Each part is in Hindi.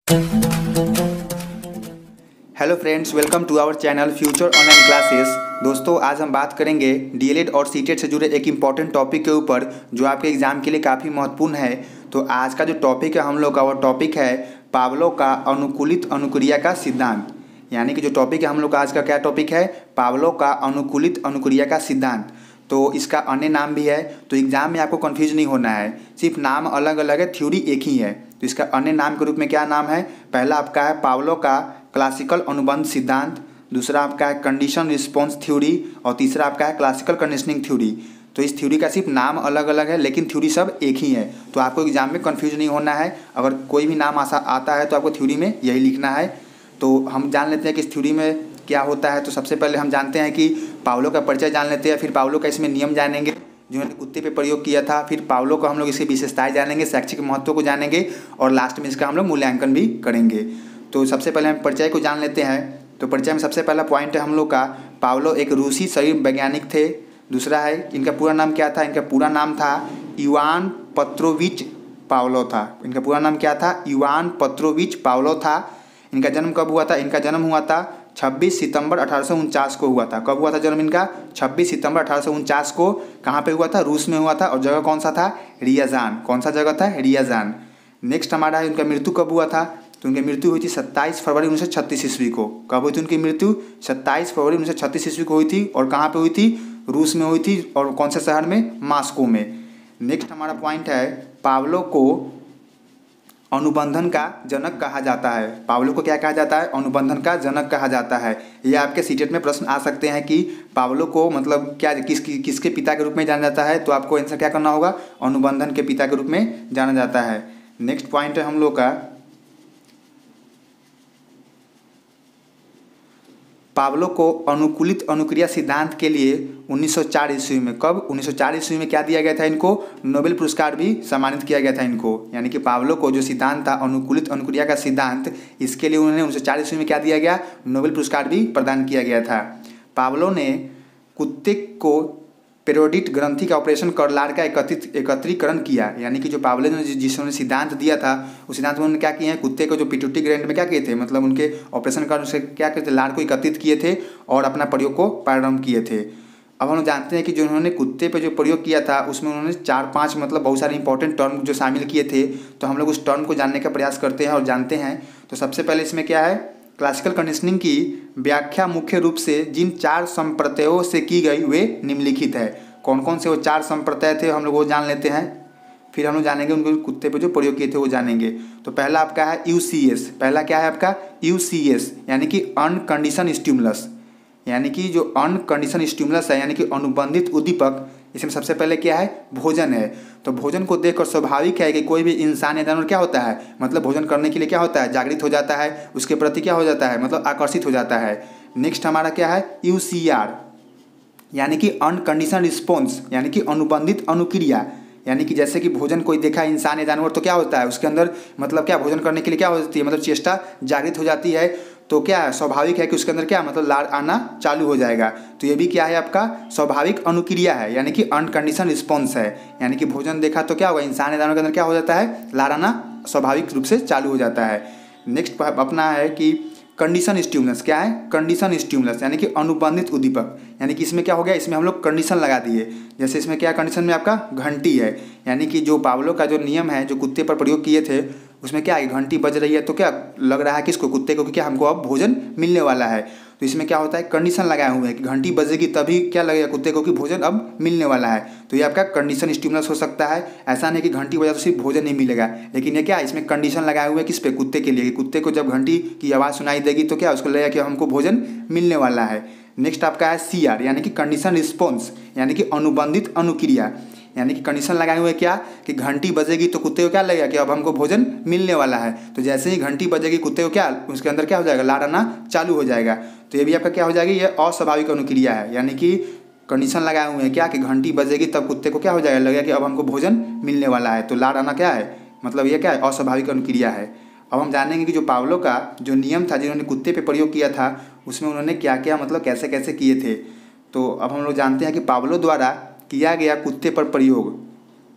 Hello friends, welcome to our channel future online classes. दोस्तों, आज हम बात करेंगे डीएलएड और सीटेट से जुड़े एक इम्पॉर्टेंट टॉपिक के ऊपर जो आपके एग्जाम के लिए काफ़ी महत्वपूर्ण है। तो आज का जो टॉपिक है हम लोग का, वो टॉपिक है पावलोव का अनुकूलित अनुक्रिया का सिद्धांत। यानी कि जो टॉपिक है हम लोग का आज का क्या टॉपिक है, पावलोव का अनुकूलित अनुक्रिया का सिद्धांत। तो इसका अन्य नाम भी है, तो एग्जाम में आपको कंफ्यूज नहीं होना है, सिर्फ नाम अलग अलग है, थ्योरी एक ही है। तो इसका अन्य नाम के रूप में क्या नाम है, पहला आपका है पावलोव का क्लासिकल अनुबंध सिद्धांत, दूसरा आपका है कंडीशन रिस्पॉन्स थ्योरी और तीसरा आपका है क्लासिकल कंडीशनिंग थ्योरी। तो इस थ्योरी का सिर्फ नाम अलग अलग है लेकिन थ्योरी सब एक ही है। तो आपको एग्जाम में कंफ्यूज नहीं होना है, अगर कोई भी नाम आता है तो आपको थ्योरी में यही लिखना है। तो हम जान लेते हैं कि इस थ्योरी में क्या होता है। तो सबसे पहले हम जानते हैं कि पावलोव का परिचय जान लेते हैं, फिर पावलोव का इसमें नियम जानेंगे जिन्होंने कुत्ते पे प्रयोग किया था, फिर पावलोव का हम लोग इसकी विशेषताएं जानेंगे, शैक्षिक महत्व को जानेंगे और लास्ट में इसका हम लोग मूल्यांकन भी करेंगे। तो सबसे पहले हम परिचय को जान लेते हैं। तो परिचय में सबसे पहला पॉइंट है हम लोग का, पावलोव एक रूसी शरीर वैज्ञानिक थे। दूसरा है, इनका पूरा नाम क्या था, इनका पूरा नाम था इवान पेट्रोविच पावलोव था। इनका पूरा नाम क्या था, इवान पेट्रोविच पावलोव था। इनका जन्म कब हुआ था, इनका जन्म हुआ था 26 सितंबर 1849 को हुआ था। कब हुआ था जन्म इनका, 26 सितंबर 1849 को। कहाँ पे हुआ था, रूस में हुआ था और जगह कौन सा था, रियाजान। कौन सा जगह था, रियाजान। नेक्स्ट हमारा है, उनका मृत्यु कब हुआ था, तो उनकी मृत्यु हुई थी 27 फरवरी 1936 ईस्वी को। कब हुई थी उनकी मृत्यु, 27 फरवरी 1936 ईस्वी को हुई थी। और कहाँ पे हुई थी, रूस में हुई थी। और कौन से शहर में, मॉस्को में। नेक्स्ट हमारा पॉइंट है, पावलोव को अनुबंधन का जनक कहा जाता है। पावलोव को क्या कहा जाता है, अनुबंधन का जनक कहा जाता है। ये आपके सीटेट में प्रश्न आ सकते हैं कि पावलोव को मतलब क्या किसके पिता के रूप में जाना जाता है। तो आपको आंसर क्या करना होगा, अनुबंधन के पिता के रूप में जाना जाता है। नेक्स्ट पॉइंट है हम लोग का, पावलोव को अनुकूलित अनुक्रिया सिद्धांत के लिए 1904 ईस्वी में, कब, 1904 ईस्वी में क्या दिया गया था, इनको नोबेल पुरस्कार भी सम्मानित किया गया था इनको। यानी कि पावलोव को जो सिद्धांत था अनुकूलित अनुक्रिया का सिद्धांत, इसके लिए उन्होंने 1904 ईस्वी में क्या दिया गया, नोबेल पुरस्कार भी प्रदान किया गया था। पावलोव ने कुत्ते को पेरोडिट ग्रंथि का ऑपरेशन कर लार का एकत्रीकरण किया। यानी कि जो पावलोव ने जिसने सिद्धांत दिया था, उस सिद्धांत में उन्होंने क्या किए हैं, कुत्ते को जो पिट्यूटरी ग्लैंड में क्या किए थे, मतलब उनके ऑपरेशन कर उसे क्या किए थे, लार को एकत्रित किए थे और अपना प्रयोग को प्रारंभ किए थे। अब हम जानते हैं कि जो उन्होंने कुत्ते पे जो प्रयोग किया था उसमें उन्होंने 4-5 मतलब बहुत सारे इंपॉर्टेंट टर्म जो शामिल किए थे। तो हम लोग उस टर्म को जानने का प्रयास करते हैं और जानते हैं। तो सबसे पहले इसमें क्या है, क्लासिकल कंडीशनिंग की व्याख्या मुख्य रूप से जिन 4 संप्रत्ययों से की गई वे निम्नलिखित है। कौन कौन से वो 4 संप्रत्यय थे हम लोग वो जान लेते हैं, फिर हम लोग जानेंगे उनको कुत्ते पे जो प्रयोग किए थे वो जानेंगे। तो पहला आपका है यूसीएस। पहला क्या है आपका, यूसीएस यानी कि अनकंडीशन स्टिमुलस। यानी कि जो अनकंडीशन स्टिमुलस है यानी कि अनुबंधित उद्दीपक, इसमें सबसे पहले क्या है, भोजन है। तो भोजन को देखकर स्वाभाविक है कि कोई भी इंसान या जानवर क्या होता है, मतलब भोजन करने के लिए क्या होता है, जागृत हो जाता है, उसके प्रति क्या हो जाता है, मतलब आकर्षित हो जाता है। नेक्स्ट हमारा क्या है, यूसीआर यानी कि अनकंडीशन रिस्पॉन्स, यानी कि अनुबंधित अनुक्रिया। यानी कि जैसे कि भोजन कोई देखा इंसान या जानवर तो क्या होता है, उसके अंदर मतलब क्या भोजन करने के लिए क्या होती है, मतलब चेष्टा जागृत हो जाती है। तो क्या है, स्वाभाविक है कि उसके अंदर क्या मतलब लार आना चालू हो जाएगा। तो ये भी क्या है आपका स्वाभाविक अनुक्रिया है, यानी कि अनकंडीशन रिस्पॉन्स है। यानी कि भोजन देखा तो क्या होगा, इंसान या जानवर के अंदर क्या हो जाता है, लार आना स्वाभाविक रूप से चालू हो जाता है। नेक्स्ट अपना है कि कंडीशन स्टिमुलस। क्या है, कंडीशन स्टिमुलस यानी कि अनुबंधित उद्दीपक। यानी कि इसमें क्या हो गया, इसमें हम लोग कंडीशन लगा दिए। जैसे इसमें क्या कंडीशन में आपका घंटी है। यानी कि जो पावलोव का जो नियम है जो कुत्ते पर प्रयोग किए थे उसमें क्या है, घंटी बज रही है तो क्या लग रहा है कि इसको कुत्ते को कि क्या हमको अब भोजन मिलने वाला है। तो इसमें क्या होता है, कंडीशन लगाए हुए हैं कि घंटी बजेगी तभी क्या लगेगा कुत्ते को कि भोजन अब मिलने वाला है। तो ये आपका कंडीशन स्टिमुलस हो सकता है। ऐसा नहीं कि घंटी बजा तो सिर्फ भोजन नहीं मिलेगा, लेकिन ये क्या है, इसमें कंडीशन लगाए हुए हैं किस पे, कुत्ते के लिए, कि कुत्ते को जब घंटी की आवाज़ सुनाई देगी तो क्या उसको लगेगा कि हमको भोजन मिलने वाला है। नेक्स्ट आपका है सीआर यानी कि कंडीशन रिस्पॉन्स, यानी कि अनुबंधित अनुक्रिया। यानी कि कंडीशन लगाए हुए क्या, कि घंटी बजेगी तो कुत्ते को क्या लगेगा कि अब हमको भोजन मिलने वाला है। तो जैसे ही घंटी बजेगी कुत्ते को क्या, उसके अंदर क्या हो जाएगा, लार आना चालू हो जाएगा। तो ये भी आपका क्या हो जाएगी, ये अस्वाभाविक अनुक्रिया है। यानी कि कंडीशन लगाए हुए हैं क्या, कि घंटी बजेगी तब कुत्ते को क्या हो जाएगा, लगेगा कि अब हमको भोजन मिलने वाला है। तो लार आना क्या है, मतलब ये क्या है, अस्वाभाविक अनुक्रिया है। अब हम जानेंगे कि जो पावलोव का जो नियम था जिन्होंने कुत्ते पे प्रयोग किया था उसमें उन्होंने क्या क्या मतलब कैसे कैसे किए थे। तो अब हम लोग जानते हैं कि पावलोव द्वारा किया गया कुत्ते पर प्रयोग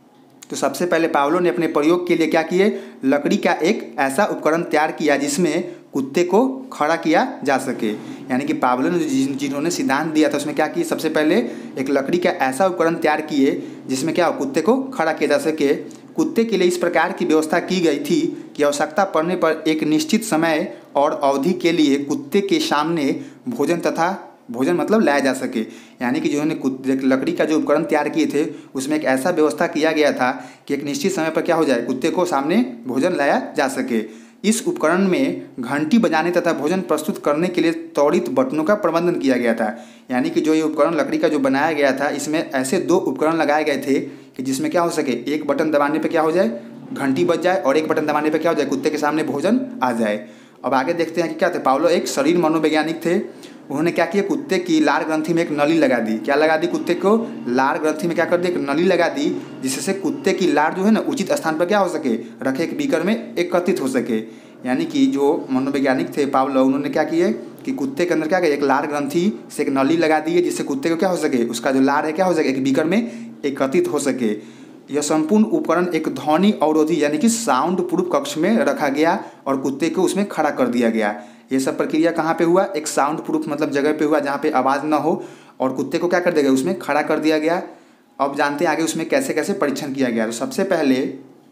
तो सबसे पहले पावलो ने अपने प्रयोग के लिए क्या किए, लकड़ी का एक ऐसा उपकरण तैयार किया जिसमें कुत्ते को खड़ा किया जा सके। यानी कि पावलो ने जिन्होंने सिद्धांत दिया था उसमें क्या किए, सबसे पहले एक लकड़ी का ऐसा उपकरण तैयार किए जिसमें क्या कुत्ते को खड़ा किया जा सके। कुत्ते के लिए इस प्रकार की व्यवस्था की गई थी कि आवश्यकता पड़ने पर एक निश्चित समय और अवधि के लिए कुत्ते के सामने भोजन मतलब लाया जा सके। यानी कि जिन्होंने लकड़ी का जो उपकरण तैयार किए थे उसमें एक ऐसा व्यवस्था किया गया था कि एक निश्चित समय पर क्या हो जाए, कुत्ते को सामने भोजन लाया जा सके। इस उपकरण में घंटी बजाने तथा भोजन प्रस्तुत करने के लिए त्वरित बटनों का प्रबंधन किया गया था। यानी कि जो ये उपकरण लकड़ी का जो बनाया गया था इसमें ऐसे 2 उपकरण लगाए गए थे कि जिसमें क्या हो सके, एक बटन दबाने पे क्या हो जाए, घंटी बज जाए, और एक बटन दबाने पे क्या हो जाए, कुत्ते के सामने भोजन आ जाए। अब आगे देखते हैं कि क्या थे। पावलो एक शरीर मनोवैज्ञानिक थे। उन्होंने क्या किया, कुत्ते की लार ग्रंथि में एक नली लगा दी। क्या लगा दी, कुत्ते को लार ग्रंथि में क्या कर दी, एक नली लगा दी, जिससे कुत्ते की लार जो है ना उचित स्थान पर क्या हो सके, रखे एक बीकर में एकत्रित हो सके। यानी कि जो मनोवैज्ञानिक थे पावलो, उन्होंने क्या किए कि कुत्ते के अंदर क्या किया, एक लार ग्रंथि से एक नली लगा दी है जिससे कुत्ते को क्या हो सके, उसका जो लार है क्या हो सके, एक बीकर में एकत्रित हो सके। यह संपूर्ण उपकरण एक ध्वनि अवरोधी यानी कि साउंड प्रूफ कक्ष में रखा गया और कुत्ते को उसमें खड़ा कर दिया गया। ये सब प्रक्रिया कहाँ पे हुआ, एक साउंड प्रूफ मतलब जगह पे हुआ जहाँ पे आवाज़ ना हो, और कुत्ते को क्या कर दिया गया, उसमें खड़ा कर दिया गया। अब जानते हैं आगे उसमें कैसे कैसे परीक्षण किया गया। तो सबसे पहले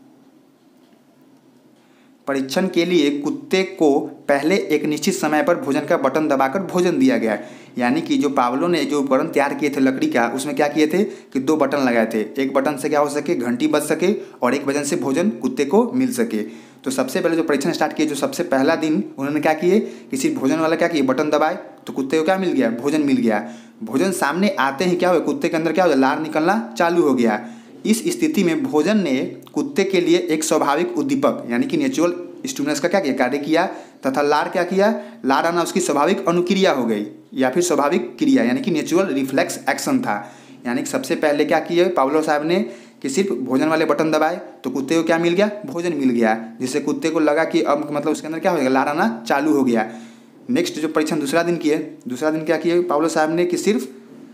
परीक्षण के लिए कुत्ते को पहले एक निश्चित समय पर भोजन का बटन दबाकर भोजन दिया गया। यानी कि जो पावलो ने जो उपकरण तैयार किए थे लकड़ी का, उसमें क्या किए थे कि 2 बटन लगाए थे। एक बटन से क्या हो सके, घंटी बज सके, और एक बटन से भोजन कुत्ते को मिल सके। तो सबसे पहले जो परीक्षण स्टार्ट किए, जो सबसे पहला दिन उन्होंने क्या किए कि सिर्फ भोजन वाला क्या किए, बटन दबाए तो कुत्ते को क्या मिल गया, भोजन मिल गया। भोजन सामने आते ही क्या हुआ, कुत्ते के अंदर क्या हो गया, लार निकलना चालू हो गया। इस स्थिति में भोजन ने कुत्ते के लिए एक स्वाभाविक उद्दीपक यानी कि नेचुरल स्टिमुलस का क्या किया, कार्य किया, तथा लार क्या किया, लार आना उसकी स्वाभाविक अनुक्रिया हो गई या फिर स्वाभाविक क्रिया यानी कि नेचुरल रिफ्लेक्स एक्शन था। यानी कि सबसे पहले क्या किए पावलो साहब ने कि सिर्फ भोजन वाले बटन दबाए तो कुत्ते को क्या मिल गया, भोजन मिल गया, जिससे कुत्ते को लगा कि अब मतलब उसके अंदर क्या हो गया, लार आना चालू हो गया। नेक्स्ट जो परीक्षण दूसरा दिन किए, दूसरा दिन क्या किए पावलो साहब ने कि सिर्फ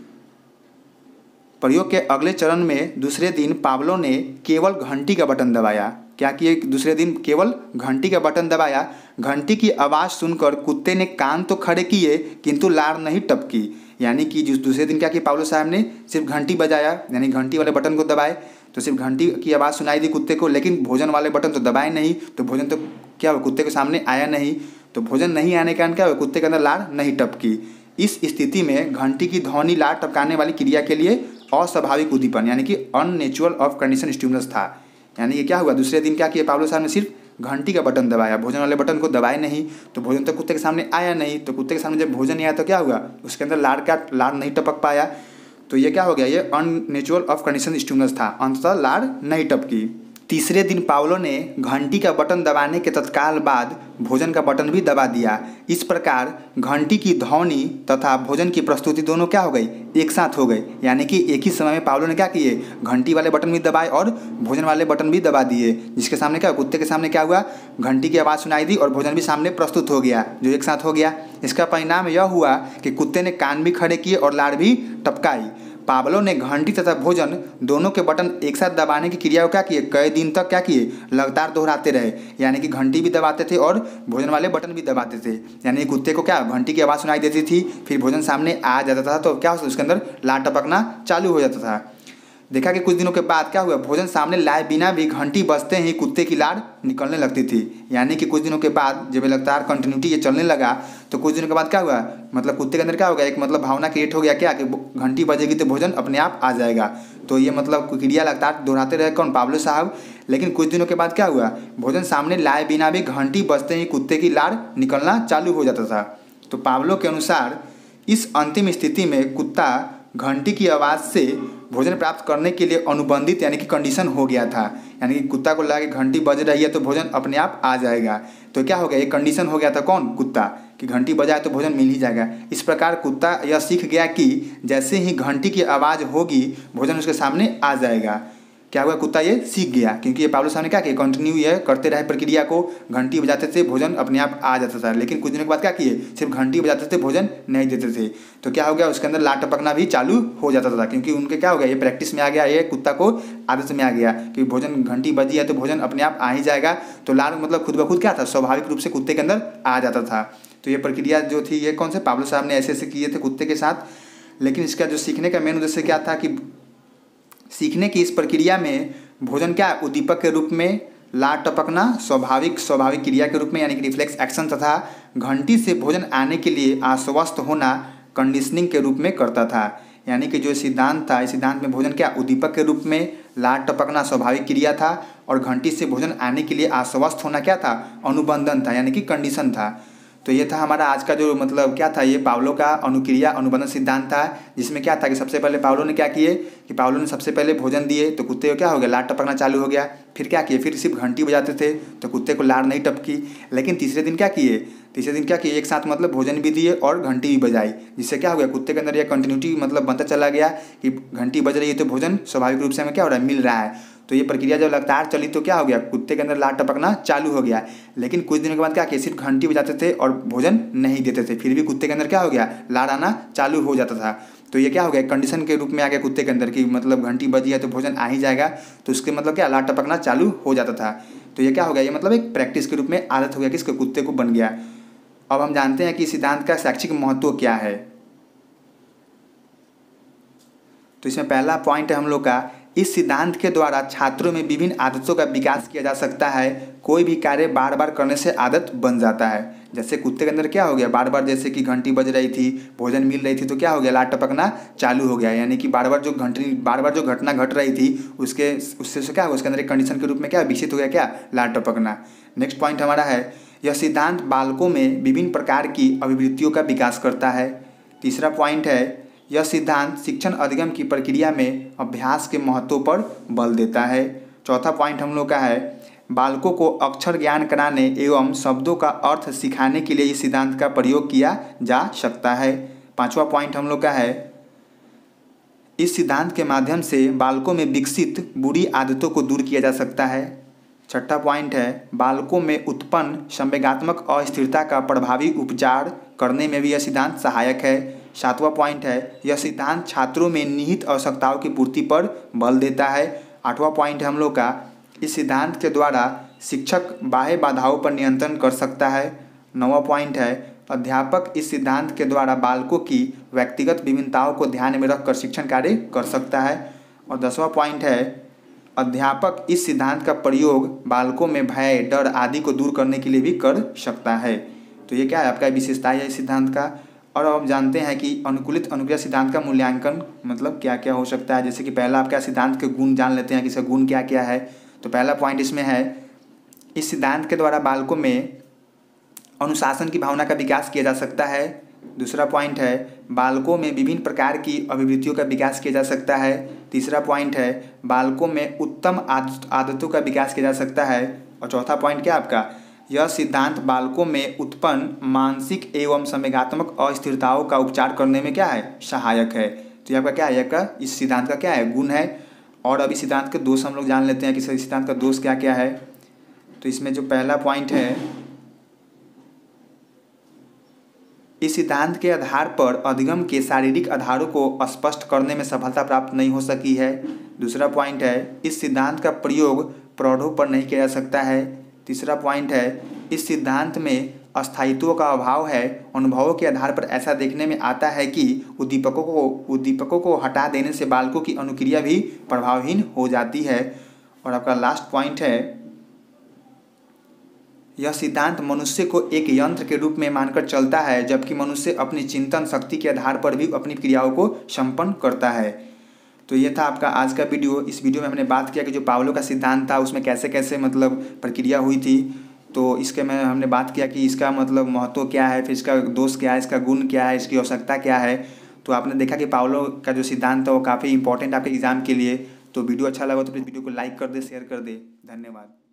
प्रयोग के अगले चरण में दूसरे दिन पावलो ने केवल घंटी का बटन दबाया। क्या किए, दूसरे दिन केवल घंटी का बटन दबाया। घंटी की आवाज़ सुनकर कुत्ते ने कान तो खड़े किए किंतु लार नहीं टपकी। यानी कि जिस दूसरे दिन क्या किया पावलो साहब ने, सिर्फ घंटी बजाया यानी घंटी वाले बटन को दबाए तो सिर्फ घंटी की आवाज़ सुनाई दी कुत्ते को, लेकिन भोजन वाले बटन तो दबाए नहीं, तो भोजन तो क्या हुआ, कुत्ते के सामने आया नहीं। तो भोजन नहीं आने के कारण क्या हुआ, कुत्ते के अंदर लार नहीं टपकी। इस स्थिति में घंटी की ध्वनि लार टपकाने वाली क्रिया के लिए अस्वाभाविक उद्दीपन यानी कि अननेचुरल ऑफ कंडीशन स्टिमुलस था। यानी कि क्या हुआ, दूसरे दिन क्या किया पावलो साहब ने, सिर्फ घंटी का बटन दबाया, भोजन वाले बटन को दबाए नहीं, तो भोजन तो कुत्ते के सामने आया नहीं। तो कुत्ते के सामने जब भोजन नहीं आया तो क्या हुआ, उसके अंदर लार नहीं टपक पाया। तो ये क्या हो गया, ये अननेचुरल ऑफ कंडीशन स्टिमुलस था, अंततः लार नहीं टपकी। तीसरे दिन पावलो ने घंटी का बटन दबाने के तत्काल बाद भोजन का बटन भी दबा दिया। इस प्रकार घंटी की ध्वनि तथा भोजन की प्रस्तुति दोनों क्या हो गई, एक साथ हो गई। यानी कि एक ही समय में पावलो ने क्या किए, घंटी वाले बटन भी दबाए और भोजन वाले बटन भी दबा दिए, जिसके सामने क्या, कुत्ते के सामने क्या हुआ, घंटी की आवाज़ सुनाई दी और भोजन भी सामने प्रस्तुत हो गया, जो एक साथ हो गया। इसका परिणाम यह हुआ कि कुत्ते ने कान भी खड़े किए और लार भी टपकाई। पावलो ने घंटी तथा भोजन दोनों के बटन एक साथ दबाने की क्रिया को क्या किए, कई दिन तक क्या किए, लगातार दोहराते रहे। यानी कि घंटी भी दबाते थे और भोजन वाले बटन भी दबाते थे। यानी कुत्ते को क्या, घंटी की आवाज़ सुनाई देती थी, फिर भोजन सामने आ जाता था तो क्या उसके अंदर लार टपकना चालू हो जाता था। देखा कि कुछ दिनों के बाद क्या हुआ, भोजन सामने लाए बिना भी घंटी बजते ही कुत्ते की लार निकलने लगती थी। यानी कि कुछ दिनों के बाद जब लगातार कंटिन्यूटी ये चलने लगा तो कुछ दिनों के बाद क्या हुआ, मतलब कुत्ते के अंदर क्या हो गया, एक मतलब भावना क्रिएट हो गया क्या कि घंटी बजेगी तो भोजन अपने आप आ जाएगा। तो ये मतलब क्रिया लगातार दोहराते रहे कौन, पावलो साहब। लेकिन कुछ दिनों के बाद क्या हुआ, भोजन सामने लाए बिना भी घंटी बजते ही कुत्ते की लार निकलना चालू हो जाता था। तो पावलो के अनुसार इस अंतिम स्थिति में कुत्ता घंटी की आवाज़ से भोजन प्राप्त करने के लिए अनुबंधित यानी कि कंडीशन हो गया था। यानी कि कुत्ता को लगा कि घंटी बज रही है तो भोजन अपने आप आ जाएगा। तो क्या हो गया, एक कंडीशन हो गया था कौन, कुत्ता, कि घंटी बजाए तो भोजन मिल ही जाएगा। इस प्रकार कुत्ता यह सीख गया कि जैसे ही घंटी की आवाज़ होगी भोजन उसके सामने आ जाएगा। क्या हुआ, कुत्ता ये सीख गया, क्योंकि ये पावलो साहब ने क्या किया, कंटिन्यू ये करते रहे प्रक्रिया को, घंटी बजाते थे, भोजन अपने आप आ जाता था। लेकिन कुछ दिनों के बाद क्या किए, सिर्फ घंटी बजाते थे, भोजन नहीं देते थे। तो क्या हो गया, उसके अंदर लार टपकना भी चालू हो जाता था, क्योंकि उनके क्या हो गया, ये प्रैक्टिस में आ गया, ये कुत्ता को आदत में आ गया कि भोजन घंटी बजी है तो भोजन अपने आप आ ही जाएगा। तो लार मतलब खुद ब खुद क्या था, स्वाभाविक रूप से कुत्ते के अंदर आ जाता था। तो ये प्रक्रिया जो थी ये कौन से पावलो साहब ने ऐसे ऐसे किए थे कुत्ते के साथ। लेकिन इसका जो सीखने का मेन उद्देश्य क्या था कि सीखने की इस प्रक्रिया में भोजन क्या उद्दीपक के रूप में, लार टपकना स्वाभाविक क्रिया के रूप में यानी कि रिफ्लेक्स एक्शन, तथा घंटी से भोजन आने के लिए आश्वस्त होना कंडीशनिंग के रूप में करता था। यानी कि जो सिद्धांत था, इस सिद्धांत में भोजन क्या उद्दीपक के रूप में, लार टपकना स्वाभाविक क्रिया था, और घंटी से भोजन आने के लिए आश्वस्त होना क्या था, अनुबंधन था यानी कि कंडीशन था। तो ये था हमारा आज का जो मतलब क्या था, ये पावलो का अनुक्रिया अनुबंधन सिद्धांत था, जिसमें क्या था कि सबसे पहले पावलो ने क्या किए कि पावलो ने सबसे पहले भोजन दिए तो कुत्ते को क्या हो गया, लार टपकना चालू हो गया। फिर क्या किए, फिर सिर्फ घंटी बजाते थे तो कुत्ते को लार नहीं टपकी। लेकिन तीसरे दिन क्या किए, एक साथ मतलब भोजन भी दिए और घंटी भी बजाई, जिससे क्या हो गया, कुत्ते के अंदर यह कंटिन्यूटी मतलब बनता चला गया कि घंटी बज रही है तो भोजन स्वाभाविक रूप से हमें क्या हो रहा है, मिल रहा है। तो ये प्रक्रिया जब लगातार चली तो क्या हो गया, कुत्ते के अंदर लार टपकना चालू हो गया। लेकिन कुछ दिनों के बाद क्या किया, सिर्फ घंटी बजाते थे और भोजन नहीं देते थे, फिर भी कुत्ते के अंदर क्या हो गया, लार आना चालू हो जाता था। तो ये क्या हो गया, कंडीशन के रूप में आ गया कुत्ते के अंदर कि मतलब घंटी बजी है तो भोजन आ ही जाएगा, तो उसके मतलब क्या, लार टपकना चालू हो जाता था। तो ये क्या हो गया, ये मतलब एक प्रैक्टिस के रूप में आदत हो गया, किसके, कुत्ते को बन गया। अब हम जानते हैं कि सिद्धांत का शैक्षिक महत्व क्या है। तो इसमें पहला पॉइंट है हम लोग का, इस सिद्धांत के द्वारा छात्रों में विभिन्न आदतों का विकास किया जा सकता है। कोई भी कार्य बार बार करने से आदत बन जाता है। जैसे कुत्ते के अंदर क्या हो गया, बार बार जैसे कि घंटी बज रही थी, भोजन मिल रही थी, तो क्या हो गया, लार टपकना चालू हो गया। यानी कि बार बार जो घटना घट रही थी उससे क्या हो, उसके अंदर एक कंडीशन के रूप में क्या विकसित हो गया, क्या, लार टपकना। नेक्स्ट पॉइंट हमारा है, यह सिद्धांत बालकों में विभिन्न प्रकार की अभिवृत्तियों का विकास करता है। तीसरा पॉइंट है, यह सिद्धांत शिक्षण अधिगम की प्रक्रिया में अभ्यास के महत्व पर बल देता है। चौथा पॉइंट हम लोग का है, बालकों को अक्षर ज्ञान कराने एवं शब्दों का अर्थ सिखाने के लिए इस सिद्धांत का प्रयोग किया जा सकता है। पांचवा पॉइंट हम लोग का है, इस सिद्धांत के माध्यम से बालकों में विकसित बुरी आदतों को दूर किया जा सकता है। छठा पॉइंट है, बालकों में उत्पन्न संवेगात्मक अस्थिरता का प्रभावी उपचार करने में भी यह सिद्धांत सहायक है। सातवां पॉइंट है, यह सिद्धांत छात्रों में निहित आवश्यकताओं की पूर्ति पर बल देता है। आठवां पॉइंट है हम लोग का, इस सिद्धांत के द्वारा शिक्षक बाह्य बाधाओं पर नियंत्रण कर सकता है। नौवां पॉइंट है, अध्यापक इस सिद्धांत के द्वारा बालकों की व्यक्तिगत विभिन्नताओं को ध्यान में रखकर शिक्षण कार्य कर सकता है। और 10वां पॉइंट है, अध्यापक इस सिद्धांत का प्रयोग बालकों में भय, डर आदि को दूर करने के लिए भी कर सकता है। तो ये क्या है, आपका विशेषता है इस सिद्धांत का। और अब हम जानते हैं कि अनुकूलित अनुक्रिया सिद्धांत का मूल्यांकन मतलब क्या क्या हो सकता है। जैसे कि पहला आपका सिद्धांत के गुण जान लेते हैं कि इसका गुण क्या क्या है। तो पहला पॉइंट इसमें है, इस सिद्धांत के द्वारा बालकों में अनुशासन की भावना का विकास किया जा सकता है। दूसरा पॉइंट है, बालकों में विभिन्न प्रकार की अभिवृत्तियों का विकास किया जा सकता है। तीसरा पॉइंट है, बालकों में उत्तम आदतों का विकास किया जा सकता है। और चौथा पॉइंट क्या आपका, यह सिद्धांत बालकों में उत्पन्न मानसिक एवं संवेगात्मक अस्थिरताओं का उपचार करने में क्या है, सहायक है। तो ये आपका क्या है, आपका इस सिद्धांत का क्या है, गुण है। और अभी सिद्धांत के दोष हम लोग जान लेते हैं कि इस सिद्धांत का दोष क्या क्या है। तो इसमें जो पहला पॉइंट है, इस सिद्धांत के आधार पर अधिगम के शारीरिक आधारों को स्पष्ट करने में सफलता प्राप्त नहीं हो सकी है। दूसरा पॉइंट है, इस सिद्धांत का प्रयोग प्रौढ़ों पर नहीं किया जा सकता है। तीसरा पॉइंट है, इस सिद्धांत में अस्थायित्व का अभाव है। अनुभवों के आधार पर ऐसा देखने में आता है कि उद्दीपकों को हटा देने से बालकों की अनुक्रिया भी प्रभावहीन हो जाती है। और आपका लास्ट पॉइंट है, यह सिद्धांत मनुष्य को एक यंत्र के रूप में मानकर चलता है, जबकि मनुष्य अपनी चिंतन शक्ति के आधार पर भी अपनी क्रियाओं को संपन्न करता है। तो ये था आपका आज का वीडियो। इस वीडियो में हमने बात किया कि जो पावलो का सिद्धांत था उसमें कैसे कैसे मतलब प्रक्रिया हुई थी। तो इसके में हमने बात किया कि इसका मतलब महत्व क्या है, फिर इसका दोष क्या है, इसका गुण क्या है, इसकी आवश्यकता क्या है। तो आपने देखा कि पावलो का जो सिद्धांत था वो काफ़ी इंपॉर्टेंट आपके एग्जाम के लिए। तो वीडियो अच्छा लगा तो प्लीज़ वीडियो को लाइक कर दे, शेयर कर दे। धन्यवाद।